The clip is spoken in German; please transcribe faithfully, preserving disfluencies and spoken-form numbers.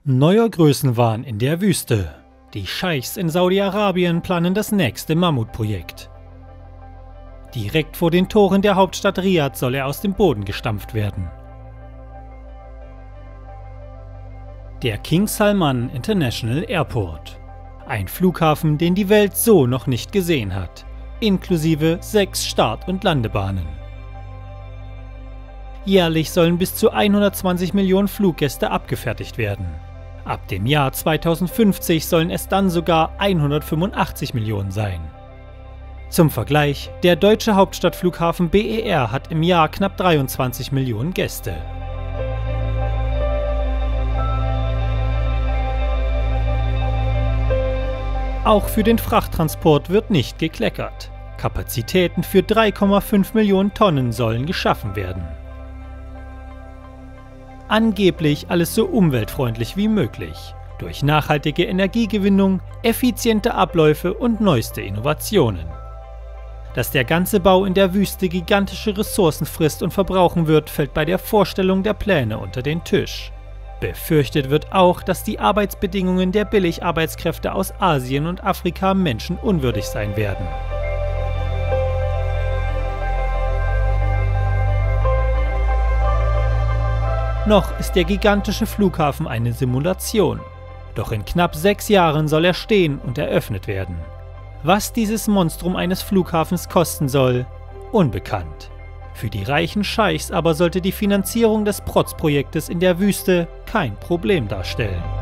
Neuer Größenwahn in der Wüste. Die Scheichs in Saudi-Arabien planen das nächste Mammutprojekt. Direkt vor den Toren der Hauptstadt Riad soll er aus dem Boden gestampft werden. Der King Salman International Airport. Ein Flughafen, den die Welt so noch nicht gesehen hat, inklusive sechs Start- und Landebahnen. Jährlich sollen bis zu hundertzwanzig Millionen Fluggäste abgefertigt werden. Ab dem Jahr zweitausendfünfzig sollen es dann sogar hundertfünfundachtzig Millionen sein. Zum Vergleich, der deutsche Hauptstadtflughafen B E R hat im Jahr knapp dreiundzwanzig Millionen Gäste. Auch für den Frachttransport wird nicht gekleckert. Kapazitäten für drei Komma fünf Millionen Tonnen sollen geschaffen werden. Angeblich alles so umweltfreundlich wie möglich, durch nachhaltige Energiegewinnung, effiziente Abläufe und neueste Innovationen. Dass der ganze Bau in der Wüste gigantische Ressourcen frisst und verbrauchen wird, fällt bei der Vorstellung der Pläne unter den Tisch. Befürchtet wird auch, dass die Arbeitsbedingungen der Billigarbeitskräfte aus Asien und Afrika menschenunwürdig sein werden. Noch ist der gigantische Flughafen eine Simulation. Doch in knapp sechs Jahren soll er stehen und eröffnet werden. Was dieses Monstrum eines Flughafens kosten soll, unbekannt. Für die reichen Scheichs aber sollte die Finanzierung des Protzprojektes in der Wüste kein Problem darstellen.